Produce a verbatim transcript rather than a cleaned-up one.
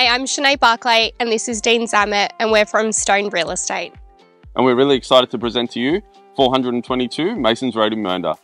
Hi, I'm Shenea Barcay and this is Dean Zammit and we're from Stone Real Estate. And we're really excited to present to you four hundred twenty-two Masons Road in Mernda.